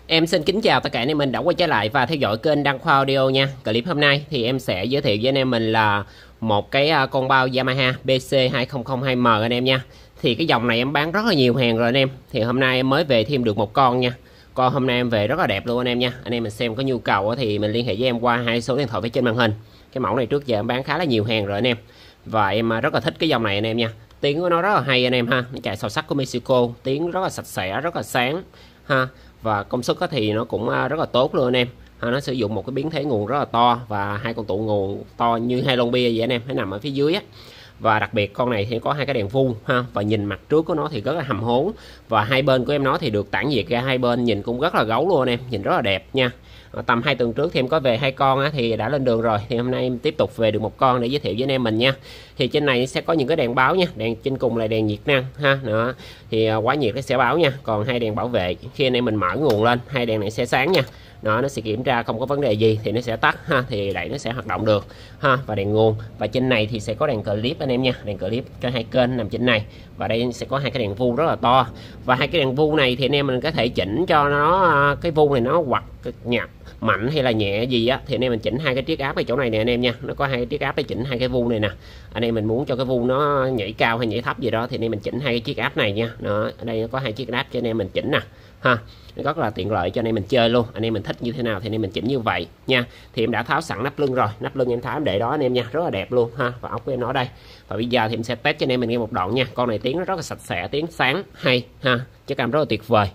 Em xin kính chào tất cả anh em mình đã quay trở lại và theo dõi kênh Đăng Khoa Audio nha. Clip hôm nay thì em sẽ giới thiệu với anh em mình là một cái con bao Yamaha BC2002M anh em nha. Thì cái dòng này em bán rất là nhiều hàng rồi anh em. Thì hôm nay em mới về thêm được một con nha. Con hôm nay em về rất là đẹp luôn anh em nha. Anh em mình xem có nhu cầu thì mình liên hệ với em qua hai số điện thoại phía trên màn hình. Cái mẫu này trước giờ em bán khá là nhiều hàng rồi anh em. Và em rất là thích cái dòng này anh em nha. Tiếng của nó rất là hay anh em ha. Nó chạy sàu sắc của Mexico, tiếng rất là sạch sẽ, rất là sáng ha. Và công suất thì nó cũng rất là tốt luôn anh em. Nó sử dụng một cái biến thế nguồn rất là to và hai con tụ nguồn to như hai lon bia vậy anh em, nó nằm ở phía dưới á. Và đặc biệt con này thì có hai cái đèn vuông ha, và nhìn mặt trước của nó thì rất là hầm hố, và hai bên của em nó thì được tản nhiệt ra hai bên, nhìn cũng rất là gấu luôn anh em, nhìn rất là đẹp nha. Tầm 2 tuần trước thì em có về hai con thì đã lên đường rồi, thì hôm nay em tiếp tục về được một con để giới thiệu với anh em mình nha. Thì trên này sẽ có những cái đèn báo nha, đèn trên cùng là đèn nhiệt năng ha, đó thì quá nhiệt nó sẽ báo nha, còn hai đèn bảo vệ khi anh em mình mở nguồn lên hai đèn này sẽ sáng nha. Nó sẽ kiểm tra không có vấn đề gì thì nó sẽ tắt ha, thì đẩy nó sẽ hoạt động được ha. Và đèn nguồn, và trên này thì sẽ có đèn clip anh em nha, đèn clip cho hai kênh nằm trên này. Và đây sẽ có hai cái đèn vuông rất là to, và hai cái đèn vuông này thì anh em mình có thể chỉnh cho nó cái vuông này nó hoặc nhạt mạnh hay là nhẹ gì á, thì anh em mình chỉnh hai cái chiếc áp ở chỗ này nè anh em nha. Nó có hai cái chiếc áp để chỉnh hai cái vuông này nè. Anh em mình muốn cho cái vuông nó nhảy cao hay nhảy thấp gì đó thì anh em mình chỉnh hai cái chiếc áp này nha. Đó, ở đây nó có hai chiếc áp cho anh em mình chỉnh nè ha, rất là tiện lợi cho anh em mình chơi luôn. Anh em mình thích như thế nào thì anh em mình chỉnh như vậy nha. Thì em đã tháo sẵn nắp lưng rồi, nắp lưng em tháo em để đó anh em nha, rất là đẹp luôn ha. Và ốc của em nó đây. Và bây giờ thì em sẽ test cho anh em mình nghe một đoạn nha. Con này tiếng nó rất là sạch sẽ, tiếng sáng hay ha, chất âm rất là tuyệt vời.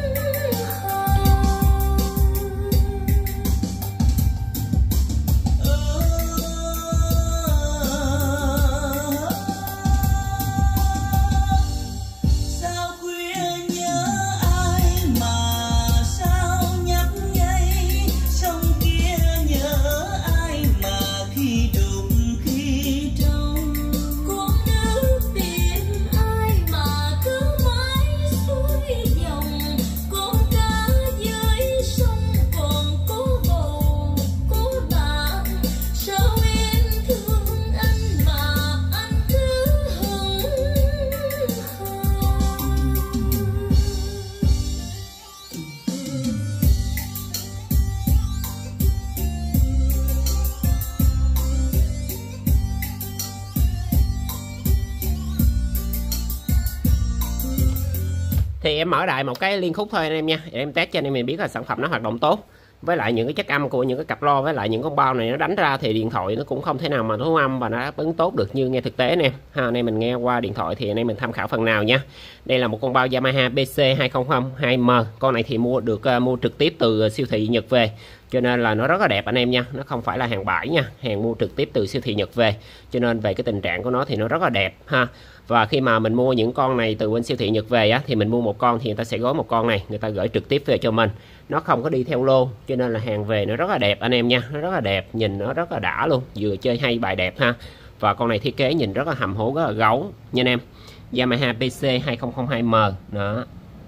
Thì em mở đại một cái liên khúc thôi anh em nha, để em test cho anh em mình biết là sản phẩm nó hoạt động tốt. Với lại những cái chất âm của những cái cặp loa với lại những con bao này nó đánh ra thì điện thoại nó cũng không thể nào mà thu âm và nó đáp ứng tốt được như nghe thực tế anh em ha. Anh em mình nghe qua điện thoại thì anh em mình tham khảo phần nào nha. Đây là một con bao Yamaha BC2002M. Con này thì mua trực tiếp từ siêu thị Nhật về, cho nên là nó rất là đẹp anh em nha. Nó không phải là hàng bãi nha, hàng mua trực tiếp từ siêu thị Nhật về, cho nên về cái tình trạng của nó thì nó rất là đẹp ha. Và khi mà mình mua những con này từ bên siêu thị Nhật về thì mình mua một con thì người ta sẽ gói một con này, người ta gửi trực tiếp về cho mình, nó không có đi theo lô, cho nên là hàng về nó rất là đẹp anh em nha. Nó rất là đẹp, nhìn nó rất là đã luôn, vừa chơi hay bài đẹp ha. Và con này thiết kế nhìn rất là hầm hố, rất là gấu nha anh em. Yamaha BC2002M đó,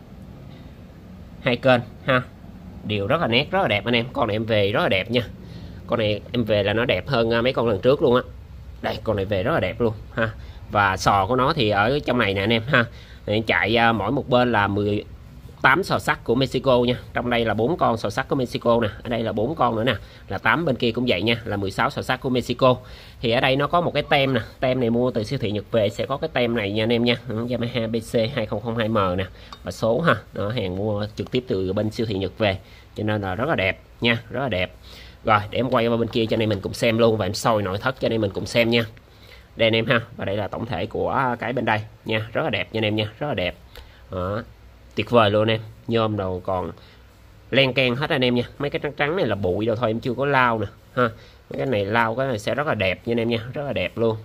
hai kênh ha, đều rất là nét, rất là đẹp anh em. Con này em về rất là đẹp nha, con này em về là nó đẹp hơn mấy con lần trước luôn á. Đây, con này về rất là đẹp luôn ha. Và sò của nó thì ở trong này nè anh em ha, chạy mỗi một bên là 18 sò sắt của Mexico nha. Trong đây là 4 con sò sắt của Mexico nè, ở đây là 4 con nữa nè, là 8 bên kia cũng vậy nha, là 16 sò sắt của Mexico. Thì ở đây nó có một cái tem nè, tem này mua từ siêu thị Nhật về sẽ có cái tem này nha anh em nha. Yamaha BC2002M nè, và số ha, đó, hàng mua trực tiếp từ bên siêu thị Nhật về, cho nên là rất là đẹp nha, rất là đẹp. Rồi để em quay qua bên kia cho anh em mình cùng xem luôn, và em soi nội thất cho anh em mình cùng xem nha. Đây anh em ha, và đây là tổng thể của cái bên đây nha, rất là đẹp nha anh em nha, rất là đẹp. Đó, tuyệt vời luôn anh em, nhôm đầu còn len keng hết anh em nha. Mấy cái trắng trắng này là bụi đâu thôi, em chưa có lau nè ha. Mấy cái này lau cái này sẽ rất là đẹp nha anh em nha, rất là đẹp luôn.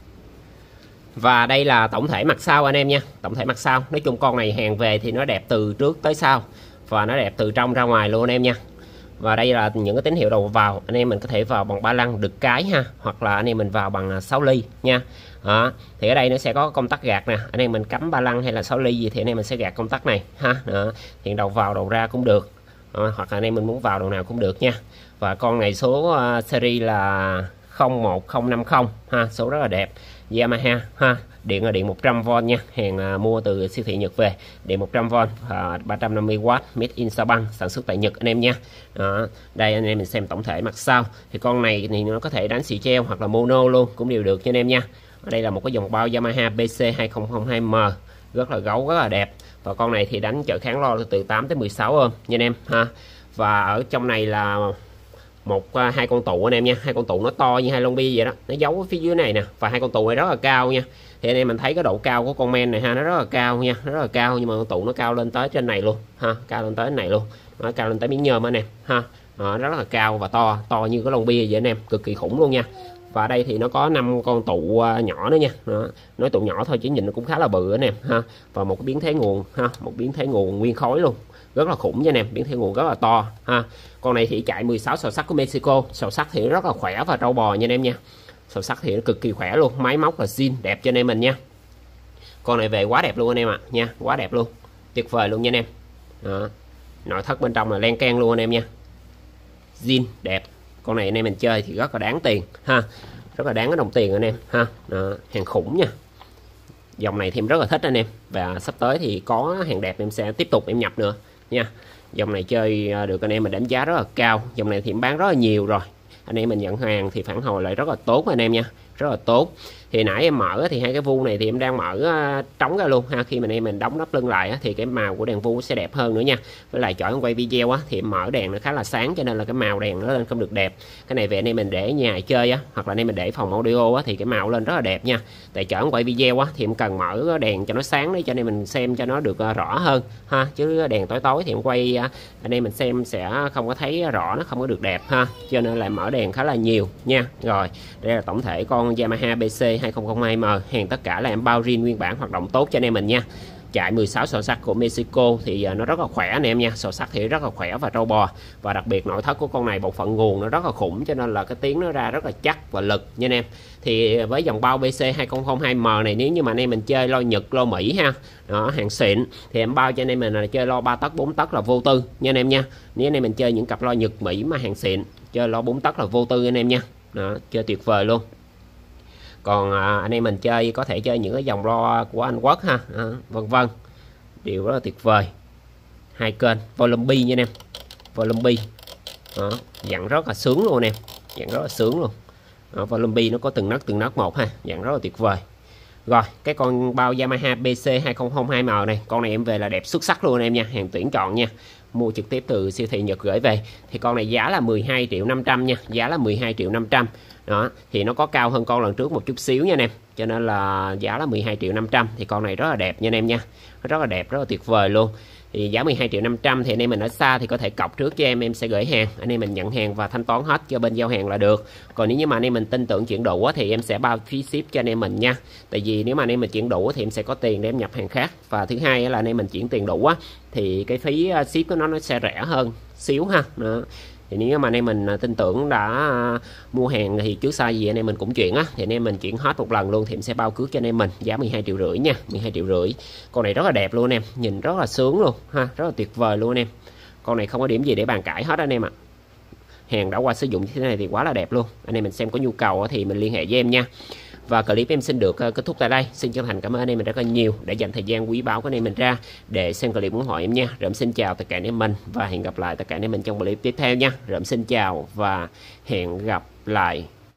Và đây là tổng thể mặt sau anh em nha, tổng thể mặt sau. Nói chung con này hàng về thì nó đẹp từ trước tới sau, và nó đẹp từ trong ra ngoài luôn anh em nha. Và đây là những cái tín hiệu đầu vào, anh em mình có thể vào bằng 3 lăng đực cái ha, hoặc là anh em mình vào bằng 6 ly nha. Đó, thì ở đây nó sẽ có công tắc gạt nè, anh em mình cắm 3 lăng hay là 6 ly gì thì anh em mình sẽ gạt công tắc này ha. Đó, thì đầu vào đầu ra cũng được. Đó, hoặc là anh em mình muốn vào đầu nào cũng được nha. Và con này số series là 01050 ha, số rất là đẹp, Yamaha ha. Điện là điện 100V nha, hàng mua từ siêu thị Nhật về. Điện 100V 350W made in Sao Băng, sản xuất tại Nhật anh em nha. Đó, đây anh em mình xem tổng thể mặt sau. Thì con này thì nó có thể đánh xì treo hoặc là mono luôn cũng đều được cho anh em nha. Ở đây là một cái dòng bao Yamaha BC2002M rất là gấu, rất là đẹp. Và con này thì đánh chở kháng lo từ 8 tới 16 ôm nha anh em ha. Và ở trong này là hai con tụ anh em nha, hai con tụ nó to như hai lon bia vậy đó, nó giấu ở phía dưới này nè. Và hai con tụ này rất là cao nha. Thì anh em mình thấy cái độ cao của con men này ha, nó rất là cao nha, nó rất là cao, nhưng mà con tụ nó cao lên tới trên này luôn ha, cao lên tới này luôn, nó cao lên tới miếng nhôm anh em ha. Đó, rất là cao và to như cái lon bia vậy anh em, cực kỳ khủng luôn nha. Và đây thì nó có 5 con tụ nhỏ nữa nha. Đó, nói tụ nhỏ thôi chứ nhìn nó cũng khá là bự anh em ha. Và một cái biến thế nguồn ha, một biến thế nguồn nguyên khối luôn, rất là khủng nha anh em, biến thế nguồn rất là to ha. Con này thì chạy 16 sò sắt của Mexico, sò sắt thì rất là khỏe và trâu bò nha anh em nha. Sò sắt thì nó cực kỳ khỏe luôn, máy móc là zin đẹp cho anh em mình nha. Con này về quá đẹp luôn anh em ạ nha, quá đẹp luôn, tuyệt vời luôn nha anh em. Đó, nội thất bên trong là len keng luôn anh em nha, zin đẹp. Con này anh em mình chơi thì rất là đáng tiền ha, rất là đáng cái đồng tiền anh em ha. Đó, hàng khủng nha. Dòng này thì em rất là thích anh em, và sắp tới thì có hàng đẹp em sẽ tiếp tục em nhập nữa nha. Dòng này chơi được anh em mình đánh giá rất là cao. Dòng này thì em bán rất là nhiều rồi, anh em mình nhận hàng thì phản hồi lại rất là tốt anh em nha, rất là tốt. Thì nãy em mở thì hai cái vu này thì em đang mở trống ra luôn ha. Khi mà anh em mình đóng nắp lưng lại thì cái màu của đèn vu sẽ đẹp hơn nữa nha. Với lại chọn quay video thì em mở đèn nó khá là sáng, cho nên là cái màu đèn nó lên không được đẹp. Cái này về anh em mình để nhà chơi hoặc là anh em mình để phòng audio thì cái màu lên rất là đẹp nha. Tại chọn quay video thì em cần mở đèn cho nó sáng để cho anh em mình xem cho nó được rõ hơn ha. Chứ đèn tối tối thì em quay anh em mình xem sẽ không có thấy rõ, nó không có được đẹp ha. Cho nên là mở đèn khá là nhiều nha. Rồi, đây là tổng thể con Yamaha BC2002M, hàng tất cả là em bao riêng nguyên bản hoạt động tốt cho anh em mình nha. Chạy 16 sò sắt của Mexico thì nó rất là khỏe anh em nha. Sò sắt thì rất là khỏe và trâu bò. Và đặc biệt nội thất của con này bộ phận nguồn nó rất là khủng, cho nên là cái tiếng nó ra rất là chắc và lực nha anh em. Thì với dòng bao BC2002M này, nếu như mà anh em mình chơi lo Nhật, lo Mỹ ha, đó, hàng xịn thì em bao cho anh em mình là chơi lo 3 tấc 4 tấc là vô tư nha anh em nha. Nếu anh em mình chơi những cặp lo Nhật Mỹ mà hàng xịn, chơi lo 4 tấc là vô tư anh em nha. Đó, chơi tuyệt vời luôn. Còn anh em mình chơi có thể chơi những cái dòng lo của Anh Quốc ha, vân vân, đều rất là tuyệt vời. Hai kênh volume B nha anh em, volume B đó, dặn rất là sướng luôn anh em, dặn rất là sướng luôn. Volume B nó có từng nấc một ha, dặn rất là tuyệt vời. Rồi, cái con bao Yamaha BC2002M này, con này em về là đẹp xuất sắc luôn anh em nha, hàng tuyển chọn nha. Mua trực tiếp từ siêu thị Nhật gửi về. Thì con này giá là 12.500.000 nha, giá là 12.500.000. Đó, thì nó có cao hơn con lần trước một chút xíu nha anh em. Cho nên là giá là 12.500.000. Thì con này rất là đẹp nha anh em nha. Rất là đẹp, rất là tuyệt vời luôn. Thì giá 12.500.000 thì anh em mình ở xa thì có thể cọc trước cho em sẽ gửi hàng, anh em mình nhận hàng và thanh toán hết cho bên giao hàng là được. Còn nếu như mà anh em mình tin tưởng chuyển đủ thì em sẽ bao phí ship cho anh em mình nha. Tại vì nếu mà anh em mình chuyển đủ thì em sẽ có tiền để em nhập hàng khác. Và thứ hai là anh em mình chuyển tiền đủ thì cái phí ship của nó sẽ rẻ hơn xíu ha. Đó. Thì nếu mà anh em mình tin tưởng đã mua hàng thì trước sau gì anh em mình cũng chuyển thì anh em mình chuyển hết một lần luôn thì em sẽ bao cước cho anh em mình giá 12,5 triệu nha, 12,5 triệu. Con này rất là đẹp luôn anh em, nhìn rất là sướng luôn ha, rất là tuyệt vời luôn anh em. Con này không có điểm gì để bàn cãi hết anh em ạ. Hàng đã qua sử dụng như thế này thì quá là đẹp luôn. Anh em mình xem có nhu cầu thì mình liên hệ với em nha. Và clip em xin được kết thúc tại đây. Xin chân thành cảm ơn anh em mình rất là nhiều để dành thời gian quý báu của anh em mình ra để xem clip ủng hộ em nha. Rồi em xin chào tất cả anh em mình và hẹn gặp lại tất cả anh em mình trong clip tiếp theo nha. Rồi em xin chào và hẹn gặp lại.